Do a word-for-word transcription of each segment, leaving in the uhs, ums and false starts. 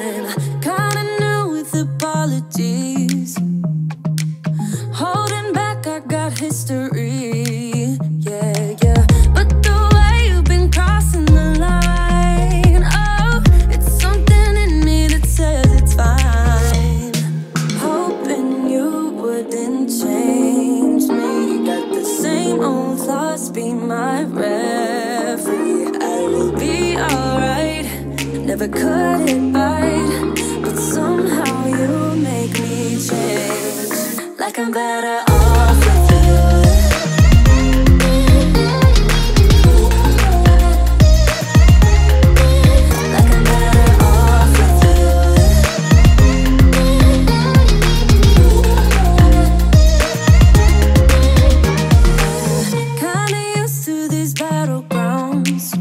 time. Kinda new with apologies. Holding back, I got history. Yeah, yeah. But the way you've been crossing the line, oh, it's something in me that says it's fine. Hoping you wouldn't change me. Got the same old thoughts, be my referee. I will be alright. Never cut it right, but somehow you make me change. Like I'm better off with you. Like I'm better off with you. Kinda used to these battlegrounds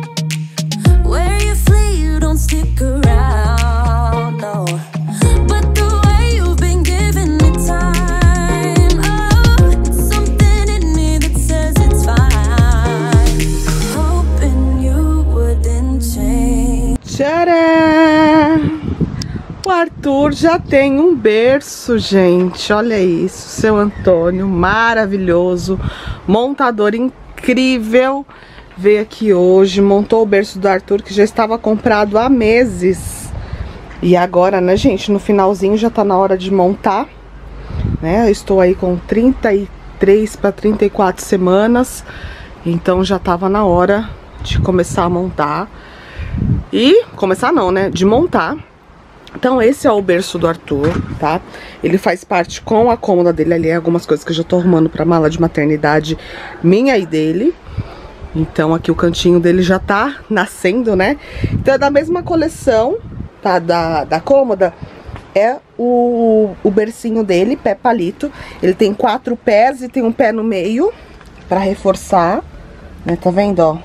where you flee, you don't stick around, no. But the way you've been giving me time, oh, it's something in me that says it's fine. Hoping you wouldn't change. Tcharam! O Arthur já tem um berço, gente. Olha isso, seu Antônio, maravilhoso, montador incrível. Veio aqui hoje, montou o berço do Arthur, que já estava comprado há meses. E agora, né, gente, no finalzinho já tá na hora de montar, né? Eu estou aí com trinta e três para trinta e quatro semanas, então já tava na hora de começar a montar. E começar não, né? De montar. Então esse é o berço do Arthur, tá? Ele faz parte com a cômoda dele ali, algumas coisas que eu já tô arrumando pra mala de maternidade minha e dele. Então aqui o cantinho dele já tá nascendo, né? Então é da mesma coleção, tá? Da, da cômoda. É o, o bercinho dele, pé palito. Ele tem quatro pés e tem um pé no meio pra reforçar, né? Tá vendo, ó?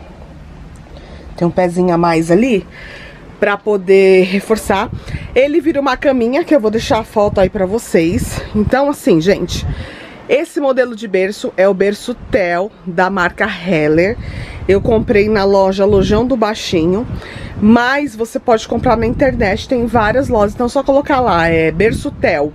Tem um pezinho a mais ali pra poder reforçar. Ele vira uma caminha, que eu vou deixar a foto aí pra vocês. Então assim, gente, esse modelo de berço é o berço Tel, da marca Heller. Eu comprei na loja Lojão do Baixinho, mas você pode comprar na internet, tem várias lojas. Então é só colocar lá, é berço Tel.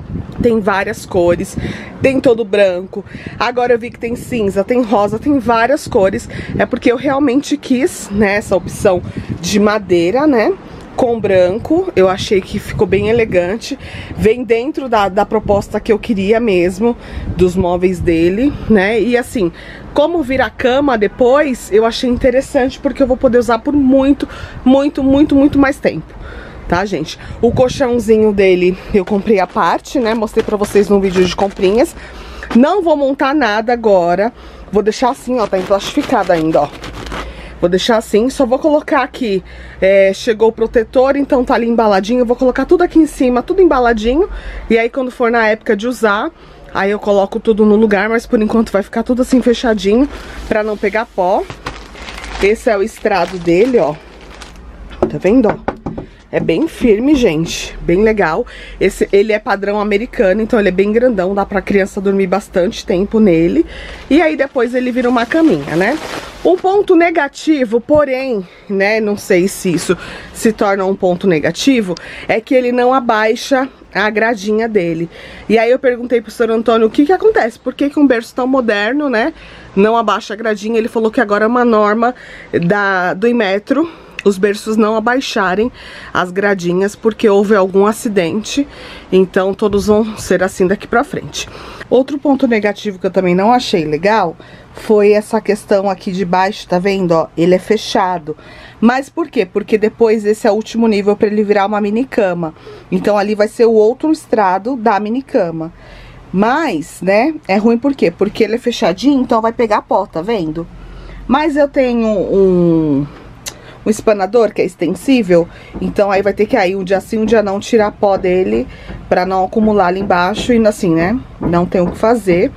Tem várias cores, tem todo branco. Agora eu vi que tem cinza, tem rosa, tem várias cores. É porque eu realmente quis, né, essa opção de madeira, né, com branco. Eu achei que ficou bem elegante. Vem dentro da, da proposta que eu queria mesmo, dos móveis dele, né. E assim, como vira cama depois, eu achei interessante, porque eu vou poder usar por muito, muito, muito, muito mais tempo. Tá, gente? O colchãozinho dele eu comprei à parte, né? Mostrei pra vocês no vídeo de comprinhas. Não vou montar nada agora. Vou deixar assim, ó. Tá emplastificado ainda, ó. Vou deixar assim. Só vou colocar aqui. É, chegou o protetor, então tá ali embaladinho. Eu vou colocar tudo aqui em cima, tudo embaladinho. E aí quando for na época de usar, aí eu coloco tudo no lugar. Mas por enquanto vai ficar tudo assim fechadinho, pra não pegar pó. Esse é o estrado dele, ó. Tá vendo, ó? É bem firme, gente, bem legal. Esse, ele é padrão americano, então ele é bem grandão, dá pra criança dormir bastante tempo nele. E aí depois ele vira uma caminha, né? Um ponto negativo, porém, né, não sei se isso se torna um ponto negativo, é que ele não abaixa a gradinha dele. E aí eu perguntei pro senhor Antônio o que que acontece, por que que um berço tão moderno, né, não abaixa a gradinha. Ele falou que agora é uma norma da, do Inmetro os berços não abaixarem as gradinhas, porque houve algum acidente, então todos vão ser assim daqui pra frente. Outro ponto negativo que eu também não achei legal foi essa questão aqui de baixo, tá vendo, ó? Ele é fechado. Mas por quê? Porque depois esse é o último nível pra ele virar uma mini cama. Então ali vai ser o outro estrado da mini cama. Mas, né, é ruim por quê? Porque ele é fechadinho, então vai pegar pó, tá vendo? Mas eu tenho um... um espanador que é extensível, então aí vai ter que aí um dia sim, um dia não, tirar pó dele pra não acumular ali embaixo. E assim, né, não tem o que fazer,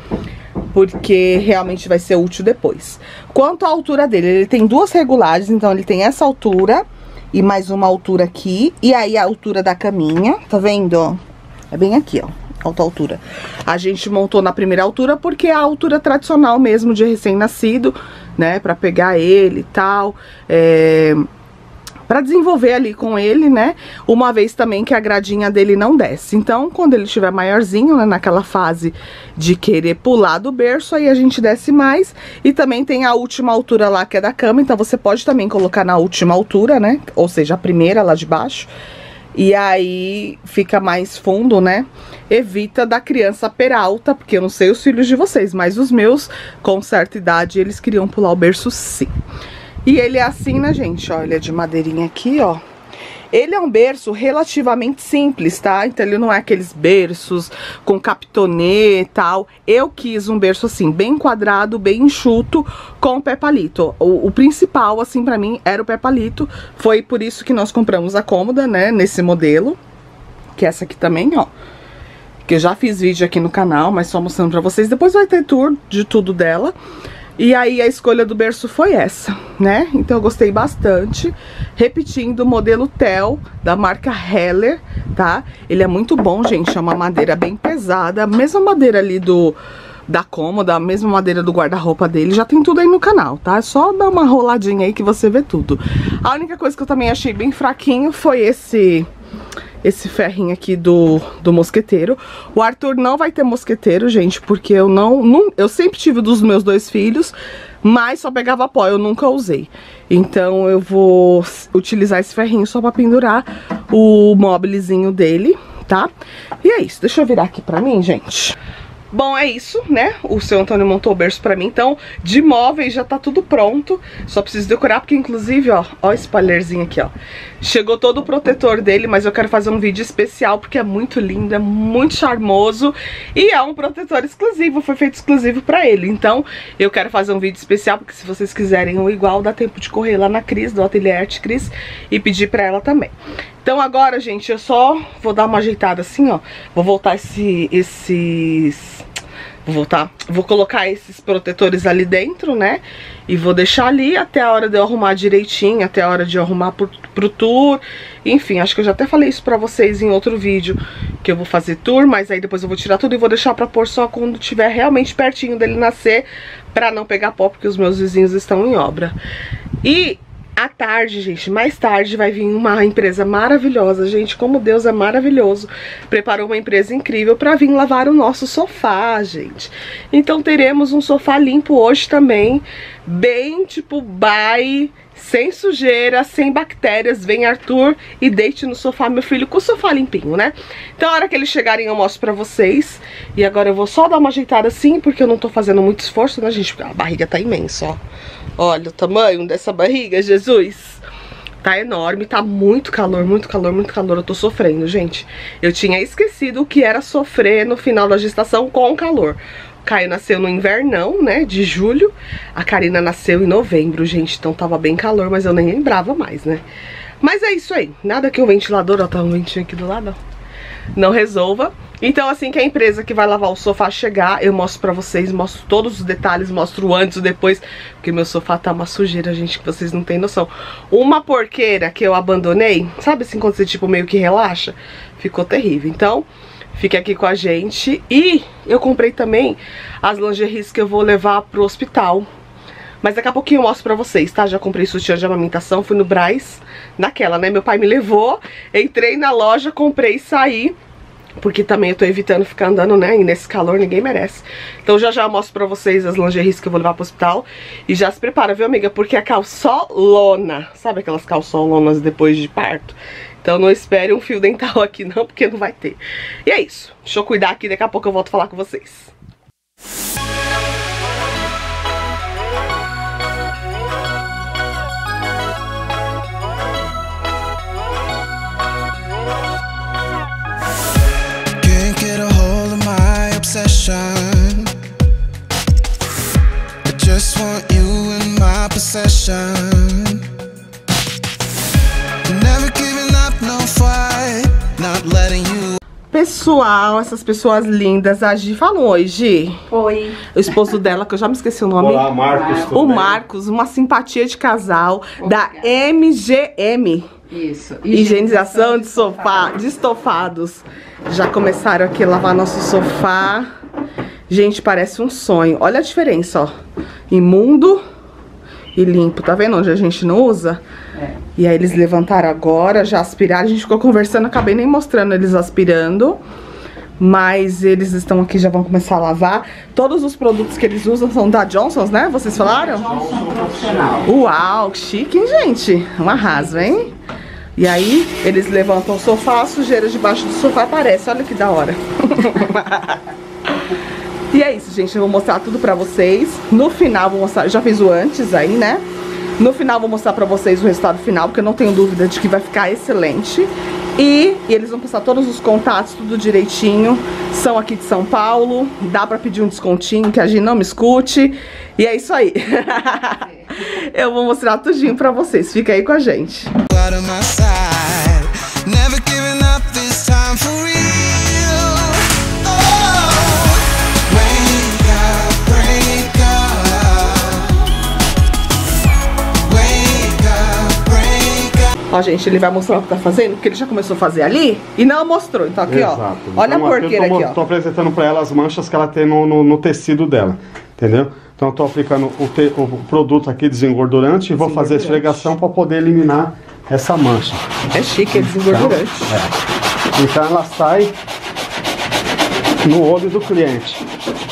porque realmente vai ser útil depois. Quanto à altura dele, ele tem duas regulagens, então ele tem essa altura e mais uma altura aqui, e aí a altura da caminha, tá vendo? É bem aqui, ó, alta altura. A gente montou na primeira altura porque é a altura tradicional mesmo de recém-nascido, né, pra pegar ele e tal, é, pra desenvolver ali com ele, né? Uma vez também que a gradinha dele não desce. Então, quando ele estiver maiorzinho, né, naquela fase de querer pular do berço, aí a gente desce mais. E também tem a última altura lá, que é da cama, então você pode também colocar na última altura, né? Ou seja, a primeira lá de baixo. E aí fica mais fundo, né? Evita da criança peralta, porque eu não sei os filhos de vocês, mas os meus, com certa idade, eles queriam pular o berço sim. E ele é assim, né, gente? Ó, ele é de madeirinha aqui, ó. Ele é um berço relativamente simples, tá? Então ele não é aqueles berços com capitonê e tal. Eu quis um berço assim, bem quadrado, bem enxuto, com pé palito. O, o principal, assim, pra mim, era o pé palito. Foi por isso que nós compramos a cômoda, né, nesse modelo. Que é essa aqui também, ó. Que eu já fiz vídeo aqui no canal, mas só mostrando pra vocês. Depois vai ter tour de tudo dela. E aí a escolha do berço foi essa, né? Então eu gostei bastante. Repetindo, o modelo Tel, da marca Heller, tá? Ele é muito bom, gente, é uma madeira bem pesada. A mesma madeira ali do... da cômoda, a mesma madeira do guarda-roupa dele, já tem tudo aí no canal, tá? É só dar uma roladinha aí que você vê tudo. A única coisa que eu também achei bem fraquinho foi esse... esse ferrinho aqui do, do mosqueteiro. O Arthur não vai ter mosqueteiro, gente, porque eu não, não... eu sempre tive dos meus dois filhos, mas só pegava pó, eu nunca usei. Então eu vou utilizar esse ferrinho só pra pendurar o mobilezinho dele, tá? E é isso, deixa eu virar aqui pra mim, gente. Bom, é isso, né? O seu Antônio montou o berço pra mim, então de móveis já tá tudo pronto. Só preciso decorar, porque inclusive, ó, ó o spoilerzinho aqui, ó. Chegou todo o protetor dele, mas eu quero fazer um vídeo especial, porque é muito lindo, é muito charmoso. E é um protetor exclusivo, foi feito exclusivo pra ele. Então, eu quero fazer um vídeo especial, porque se vocês quiserem o igual, dá tempo de correr lá na Cris, do Ateliê Arte Cris, e pedir pra ela também. Então agora, gente, eu só vou dar uma ajeitada assim, ó. Vou voltar esse, esses... Vou voltar... Vou colocar esses protetores ali dentro, né? E vou deixar ali até a hora de eu arrumar direitinho, até a hora de eu arrumar pro, pro tour. Enfim, acho que eu já até falei isso pra vocês em outro vídeo, que eu vou fazer tour, mas aí depois eu vou tirar tudo e vou deixar pra pôr só quando tiver realmente pertinho dele nascer, pra não pegar pó, porque os meus vizinhos estão em obra. E... à tarde, gente, mais tarde vai vir uma empresa maravilhosa, gente, como Deus é maravilhoso. Preparou uma empresa incrível pra vir lavar o nosso sofá, gente. Então teremos um sofá limpo hoje também, bem tipo bye, sem sujeira, sem bactérias. Vem Arthur e deite no sofá, meu filho, com o sofá limpinho, né? Então a hora que eles chegarem eu mostro pra vocês. E agora eu vou só dar uma ajeitada assim, porque eu não tô fazendo muito esforço, né, gente? Porque a barriga tá imensa, ó. Olha o tamanho dessa barriga, Jesus. Tá enorme, tá muito calor, muito calor, muito calor. Eu tô sofrendo, gente. Eu tinha esquecido o que era sofrer no final da gestação com calor. O Caio nasceu no invernão, né, de julho. A Karina nasceu em novembro, gente. Então tava bem calor, mas eu nem lembrava mais, né. Mas é isso aí. Nada que o ventilador, ó, tá um ventinho aqui do lado, ó, não resolva. Então assim que a empresa que vai lavar o sofá chegar, eu mostro pra vocês, mostro todos os detalhes, mostro o antes e o depois, porque meu sofá tá uma sujeira, gente, que vocês não têm noção. Uma porqueira que eu abandonei, sabe assim, quando você tipo meio que relaxa? Ficou terrível. Então, fique aqui com a gente. E eu comprei também as lingeries que eu vou levar pro hospital. Mas daqui a pouquinho eu mostro pra vocês, tá? Já comprei sutiã de amamentação, fui no Brás, naquela, né? Meu pai me levou, entrei na loja, comprei e saí. Porque também eu tô evitando ficar andando, né? E nesse calor ninguém merece. Então já já eu mostro pra vocês as lingeries que eu vou levar pro hospital. E já se prepara, viu, amiga? Porque a calçolona, sabe aquelas calçolonas depois de parto? Então não espere um fio dental aqui não, porque não vai ter. E é isso. Deixa eu cuidar aqui, daqui a pouco eu volto a falar com vocês. Obsession. I just want you in my possession. Never giving up, no fight, not letting you. Pessoal, essas pessoas lindas, a Gi, fala um oi, Gi. Oi. O esposo dela, que eu já me esqueci o nome. Olá, Marcos. O Marcos, uma simpatia de casal. Obrigada. Da M G M. Isso. Higienização de sofá, de estofados. Já começaram aqui a lavar nosso sofá. Gente, parece um sonho. Olha a diferença, ó. Imundo e limpo. Tá vendo onde a gente não usa? É. E aí eles levantaram agora, já aspiraram. A gente ficou conversando, acabei nem mostrando eles aspirando. Mas eles estão aqui, já vão começar a lavar. Todos os produtos que eles usam são da Johnson's, né? Vocês falaram? Johnson profissional. Uau, que chique, hein, gente? Um arraso, hein? E aí, eles levantam o sofá, a sujeira debaixo do sofá aparece. Olha que da hora. E é isso, gente. Eu vou mostrar tudo pra vocês. No final, vou mostrar... Já fiz o antes aí, né? No final, vou mostrar pra vocês o resultado final, porque eu não tenho dúvida de que vai ficar excelente. E, e eles vão passar todos os contatos, tudo direitinho. São aqui de São Paulo. Dá pra pedir um descontinho, que a gente não me escute. E é isso aí. Eu vou mostrar tudinho pra vocês. Fica aí com a gente. Out of my side, never giving up this time for real. Oh, wake up, break up. Wake up, break up. Ó, gente, ele vai mostrar o que tá fazendo, porque ele já começou a fazer ali e não mostrou. Então aqui, Exato. ó. Olha Então, a porqueira eu tô, aqui, ó. Tô apresentando pra ela as manchas que ela tem no, no, no tecido dela, entendeu? Então eu tô aplicando o, te, o produto aqui desengordurante e vou fazer a esfregação para poder eliminar essa mancha. É chique, é desengordurante. É. Então ela sai no olho do cliente.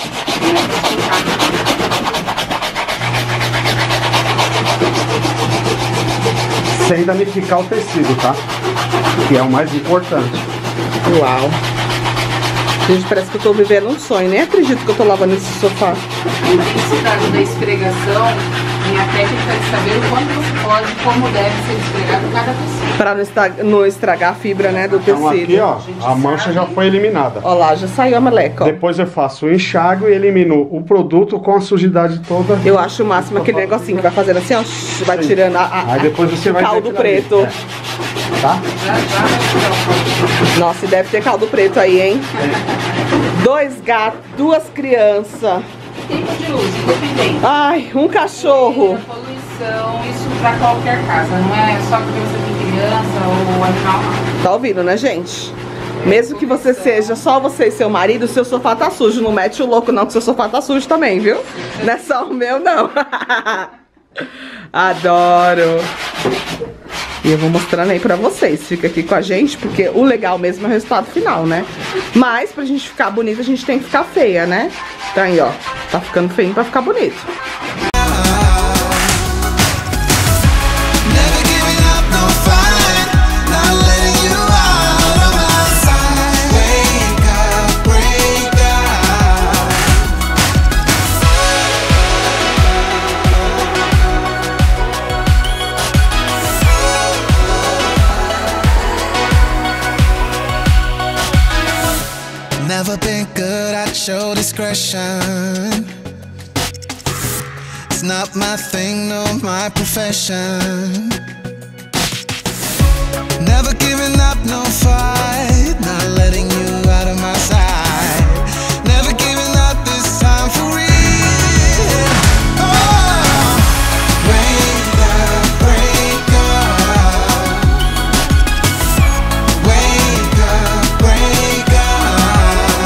Sem danificar o tecido, tá? Que é o mais importante. Uau. Gente, parece que eu tô vivendo um sonho. Nem acredito que eu tô lavando esse sofá. A intensidade da esfregação e a técnica de saber o quanto você pode, como deve ser esfregado cada tecido. Pra não estragar, não estragar a fibra, né, do Então tecido. aqui, ó, a mancha já foi eliminada. Ó lá, já saiu a meleca, ó. Depois eu faço o enxágue e elimino o produto com a sujidade toda. Eu acho o máximo aquele negocinho que vai fazendo assim, ó. Vai tirando a, a, Aí depois você vai caldo ver aquilo ali. preto. É. Tá? Já, já vai tirar o fogo. Nossa, e deve ter caldo preto aí, hein? Dois gatos, duas crianças. Tempo de uso, independente. Ai, um cachorro. A poluição, isso pra qualquer casa, não é só porque você tem criança ou animal, não. Tá ouvindo, né, gente? Mesmo que você seja só você e seu marido, seu sofá tá sujo. Não mete o louco não, que seu sofá tá sujo também, viu? Não é só o meu, não. Adoro. E eu vou mostrando aí pra vocês. Fica aqui com a gente, porque o legal mesmo é o resultado final, né? Mas pra gente ficar bonita, a gente tem que ficar feia, né? Então aí, ó. Tá ficando feinho pra ficar bonito. Never giving up, no fight, not letting you out of my sight. Wake up, break up. Never been good at show discretion. It's not my thing, no, my profession. Never giving up, no fight, not letting you out of my sight. Never giving up this time for real. Oh, wake up, break up. Wake up, break up.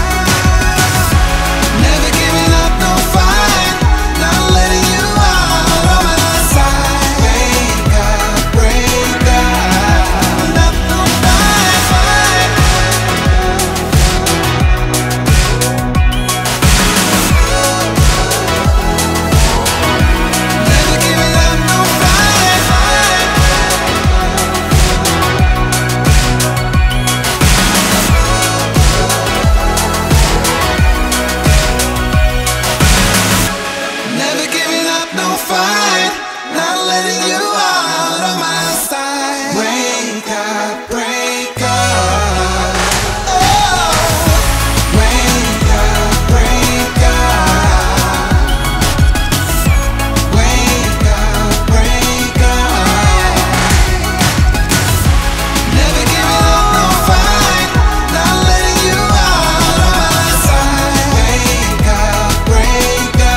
Never giving up, no fight, not letting you out of my sight. Wake up, break up. Not no fight, fight. Never giving up, no fight, fight. Never giving up, no fight, not letting you out of my sight. Wake up, break up. Oh, wake up, break up. Wake up, break up. Never giving up, no fight, not letting you out of my sight. Wake up, break up.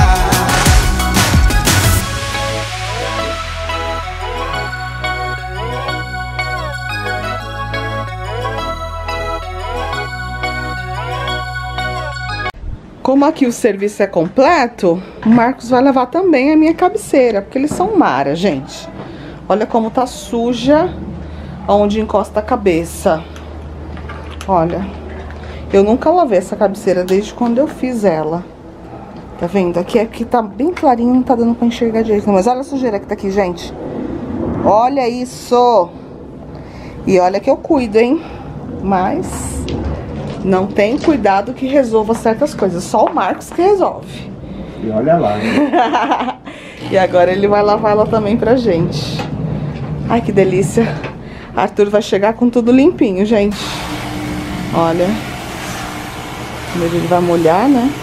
Como aqui o serviço é completo, o Marcos vai levar também a minha cabeceira, porque eles são mara, gente. Olha como tá suja onde encosta a cabeça. Olha, eu nunca lavei essa cabeceira desde quando eu fiz ela. Tá vendo? Aqui, aqui tá bem clarinho, não tá dando pra enxergar direito. Mas olha a sujeira que tá aqui, gente. Olha isso. E olha que eu cuido, hein? Mas não tem cuidado que resolva certas coisas. Só o Marcos que resolve. E olha lá, né? E agora ele vai lavar ela também pra gente. Ai, que delícia. Arthur vai chegar com tudo limpinho, gente. Olha. Ele vai molhar, né?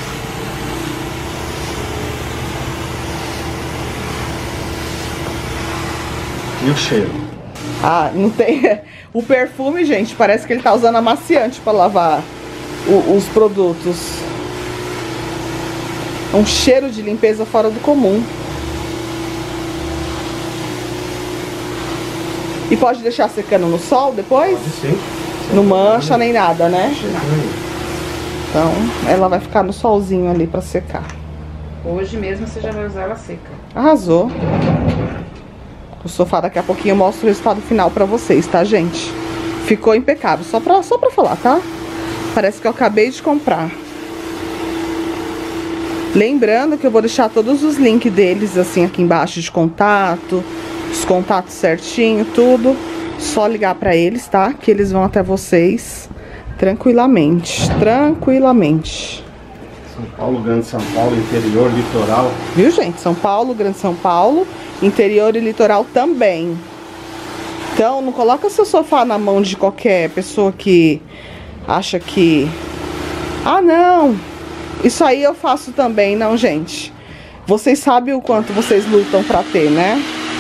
E o cheiro? Ah, não tem... O perfume, gente, parece que ele tá usando amaciante pra lavar o, os produtos. É um cheiro de limpeza fora do comum. E pode deixar secando no sol depois? Pode sim. Não mancha nem nada, né? Então, ela vai ficar no solzinho ali pra secar. Hoje mesmo você já vai usar ela seca. Arrasou. O sofá daqui a pouquinho eu mostro o resultado final pra vocês, tá, gente? Ficou impecável, só pra, só pra falar, tá? Parece que eu acabei de comprar. Lembrando que eu vou deixar todos os links deles, assim, aqui embaixo de contato. Os contatos certinho, tudo. Só ligar pra eles, tá? Que eles vão até vocês tranquilamente. Tranquilamente. São Paulo, Grande São Paulo, interior, litoral. Viu, gente? São Paulo, Grande São Paulo, interior e litoral também. Então, não coloca seu sofá na mão de qualquer pessoa que acha que... Ah, não! Isso aí eu faço também, não, gente. Vocês sabem o quanto vocês lutam pra ter, né?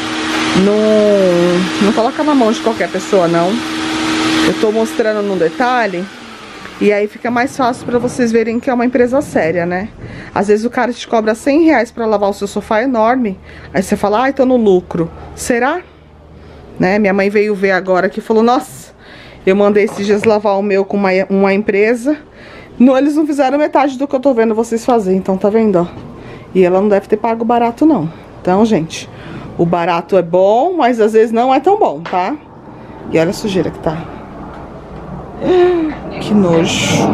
Não, não coloca na mão de qualquer pessoa, não. Eu tô mostrando no detalhe. E aí fica mais fácil pra vocês verem que é uma empresa séria, né? Às vezes o cara te cobra cem reais pra lavar o seu sofá enorme. Aí você fala, ai, tô no lucro. Será? Né? Minha mãe veio ver agora que falou, nossa, eu mandei esses dias lavar o meu com uma, uma empresa. Não, eles não fizeram metade do que eu tô vendo vocês fazerem, então tá vendo, ó. E ela não deve ter pago barato, não. Então, gente, o barato é bom, mas às vezes não é tão bom, tá? E olha a sujeira que tá. Que nojo.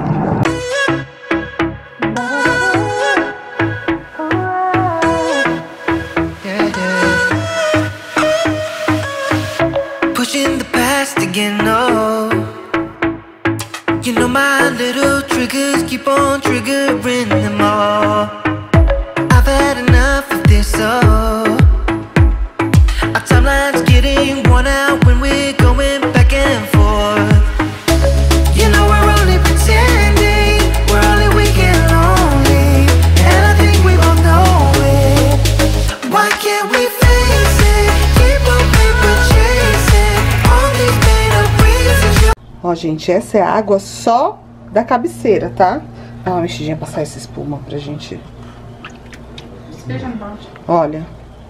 Pushing the past again, no. You know my little triggers keep on triggering them all. I've had enough of this, so our timeline's getting worn out when we're going back and forth. You know we're only pretending, we're only weak and lonely, and I think we both know it. Why can't we face it? Keep on paper chasing all these made up reasons. Ó, gente, essa é a água só da cabeceira, tá? Dá uma mexidinha pra sair essa espuma pra gente. Despeja no balde. Olha.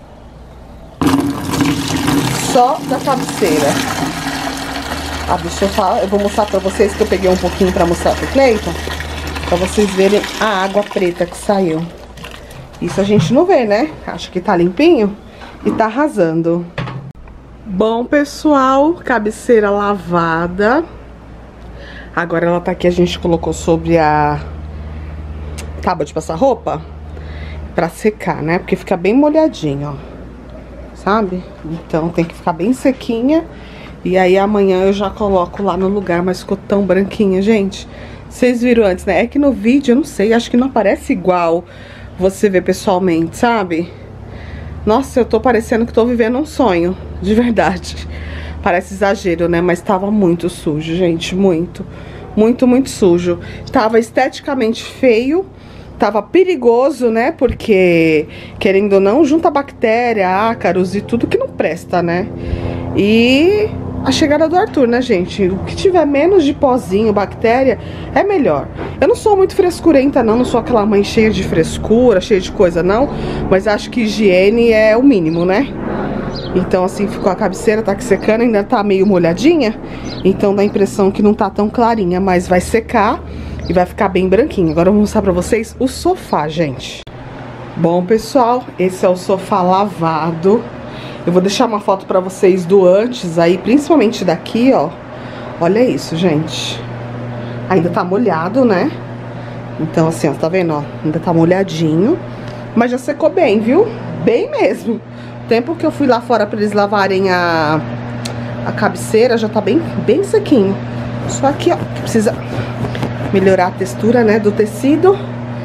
Só da cabeceira. Ah, deixa eu falar. Eu vou mostrar pra vocês que eu peguei um pouquinho pra mostrar pro Cleiton. Pra vocês verem a água preta que saiu. Isso a gente não vê, né? Acho que tá limpinho e tá arrasando. Bom, pessoal, cabeceira lavada. Agora ela tá aqui, a gente colocou sobre a tábua de passar roupa pra secar, né? Porque fica bem molhadinho, ó. Sabe? Então tem que ficar bem sequinha. E aí amanhã eu já coloco lá no lugar, mas ficou tão branquinha, gente. Vocês viram antes, né? É que no vídeo, eu não sei, acho que não aparece igual você vê pessoalmente, sabe? Nossa, eu tô parecendo que tô vivendo um sonho, de verdade. Parece exagero, né? Mas tava muito sujo, gente, muito. Muito, muito sujo. Tava esteticamente feio. Tava perigoso, né? Porque, querendo ou não, junta bactéria, ácaros e tudo que não presta, né? E a chegada do Arthur, né, gente? O que tiver menos de pozinho, bactéria, é melhor. Eu não sou muito frescurenta, não. Não sou aquela mãe cheia de frescura, cheia de coisa, não. Mas acho que higiene é o mínimo, né? Então, assim, ficou a cabeceira, tá aqui secando, ainda tá meio molhadinha. Então, dá a impressão que não tá tão clarinha, mas vai secar e vai ficar bem branquinho. Agora eu vou mostrar pra vocês o sofá, gente. Bom, pessoal, esse é o sofá lavado. Eu vou deixar uma foto pra vocês do antes aí, principalmente daqui, ó. Olha isso, gente. Ainda tá molhado, né? Então, assim, ó, tá vendo, ó? Ainda tá molhadinho. Mas já secou bem, viu? Bem mesmo. O tempo que eu fui lá fora pra eles lavarem a, a cabeceira já tá bem, bem sequinho. Só aqui, ó, que precisa melhorar a textura, né, do tecido.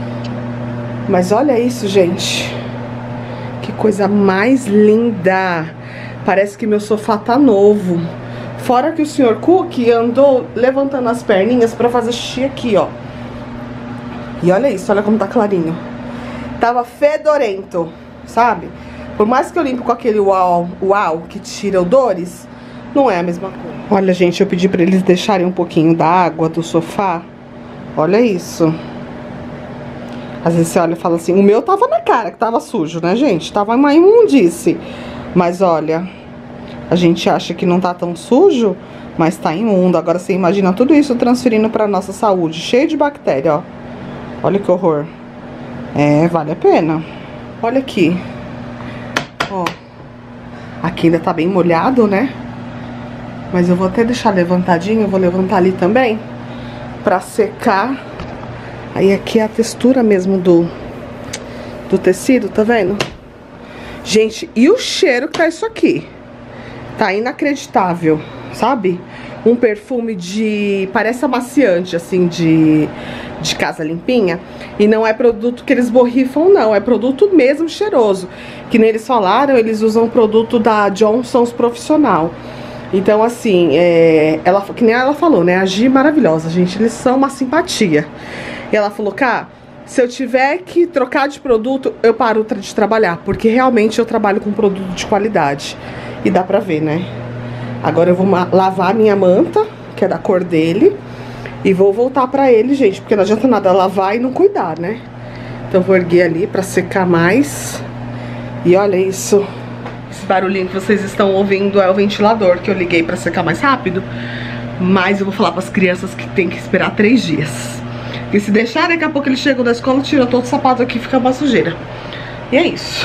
Mas olha isso, gente. Que coisa mais linda. Parece que meu sofá tá novo. Fora que o senhor Cook andou levantando as perninhas pra fazer xixi aqui, ó. E olha isso, olha como tá clarinho. Tava fedorento, sabe? Por mais que eu limpo com aquele uau, uau que tira odores, não é a mesma coisa. Olha, gente, eu pedi pra eles deixarem um pouquinho da água do sofá. Olha isso. Às vezes você olha e fala assim, o meu tava na cara que tava sujo, né, gente? Tava uma imundice. Mas olha, a gente acha que não tá tão sujo, mas tá imundo. Agora você imagina tudo isso transferindo pra nossa saúde, cheio de bactéria, ó. Olha que horror. É, vale a pena. Olha aqui. Ó. Aqui ainda tá bem molhado, né? Mas eu vou até deixar levantadinho. Eu vou levantar ali também pra secar. Aí aqui é a textura mesmo do, do tecido, tá vendo? Gente, e o cheiro que tá isso aqui? Tá inacreditável, sabe? Um perfume de... parece amaciante, assim, de, de casa limpinha. E não é produto que eles borrifam, não. É produto mesmo cheiroso. Que nem eles falaram, eles usam um produto da Johnson's Profissional. Então, assim, é, ela, que nem ela falou, né? A Gi é maravilhosa, gente. Eles são uma simpatia. E ela falou, cá, se eu tiver que trocar de produto, eu paro de trabalhar. Porque realmente eu trabalho com produto de qualidade. E dá pra ver, né? Agora eu vou lavar a minha manta, que é da cor dele. E vou voltar pra ele, gente. Porque não adianta nada lavar e não cuidar, né? Então eu vou erguer ali pra secar mais. E olha isso. Esse barulhinho que vocês estão ouvindo é o ventilador que eu liguei pra secar mais rápido. Mas eu vou falar pras crianças que tem que esperar três dias. E se deixar, daqui a pouco eles chegam da escola, tiram todo o sapato aqui e fica uma sujeira. E é isso.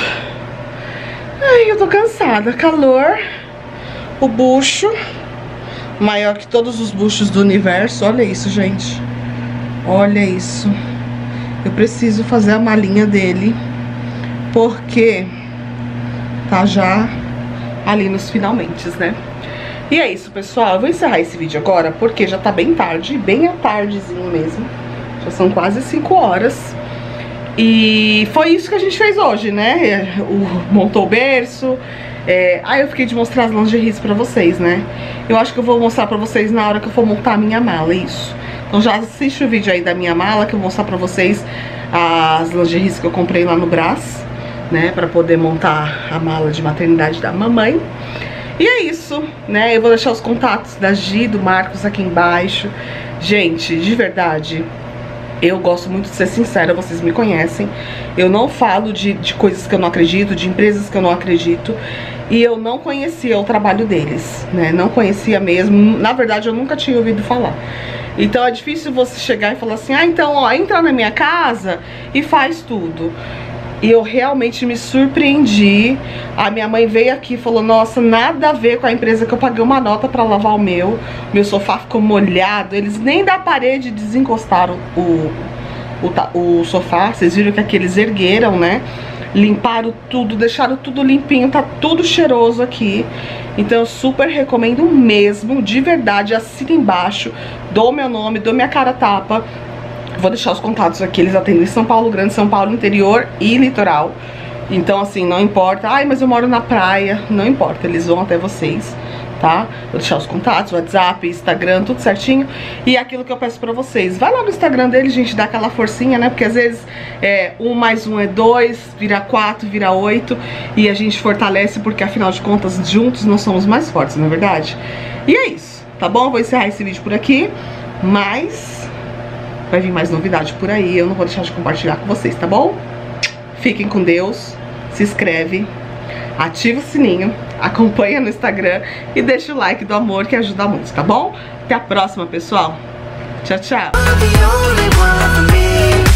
Ai, eu tô cansada. Calor. O bucho. Maior que todos os buchos do universo. Olha isso, gente. Olha isso. Eu preciso fazer a malinha dele. Porque tá já ali nos finalmente, né? E é isso, pessoal. Eu vou encerrar esse vídeo agora, porque já tá bem tarde. Bem à tardezinho mesmo. Já são quase cinco horas. E foi isso que a gente fez hoje, né? O, montou o berço. É, aí eu fiquei de mostrar as lingeries pra vocês, né? Eu acho que eu vou mostrar pra vocês na hora que eu for montar a minha mala, isso. Então já assiste o vídeo aí da minha mala, que eu vou mostrar pra vocês as lingeries que eu comprei lá no Brás, né? Pra poder montar a mala de maternidade da mamãe. E é isso, né? Eu vou deixar os contatos da Gi, do Marcos aqui embaixo. Gente, de verdade, eu gosto muito de ser sincera, vocês me conhecem. Eu não falo de, de coisas que eu não acredito, de empresas que eu não acredito. E eu não conhecia o trabalho deles, né? Não conhecia mesmo. Na verdade, eu nunca tinha ouvido falar. Então é difícil você chegar e falar assim, ah, então, ó, entra na minha casa e faz tudo. E eu realmente me surpreendi. A minha mãe veio aqui e falou, nossa, nada a ver com a empresa que eu paguei uma nota pra lavar o meu. Meu sofá ficou molhado. Eles nem da parede desencostaram o, o, o sofá. Vocês viram que aqui eles ergueram, né? Limparam tudo, deixaram tudo limpinho. Tá tudo cheiroso aqui. Então eu super recomendo mesmo, de verdade. Assina embaixo, dou meu nome, dou minha cara tapa. Vou deixar os contatos aqui, eles atendem em São Paulo, Grande São Paulo, interior e litoral. Então assim, não importa, ai, mas eu moro na praia, não importa, eles vão até vocês, tá? Vou deixar os contatos, WhatsApp, Instagram, tudo certinho. E aquilo que eu peço pra vocês, vai lá no Instagram deles, gente, dá aquela forcinha, né? Porque às vezes é, um mais um é dois, vira quatro, vira oito. E a gente fortalece porque afinal de contas, juntos nós somos mais fortes, não é verdade? E é isso, tá bom? Vou encerrar esse vídeo por aqui, mas vai vir mais novidade por aí, eu não vou deixar de compartilhar com vocês, tá bom? Fiquem com Deus, se inscreve, ativa o sininho, acompanha no Instagram e deixa o like do amor que ajuda muito, tá bom? Até a próxima, pessoal. Tchau, tchau.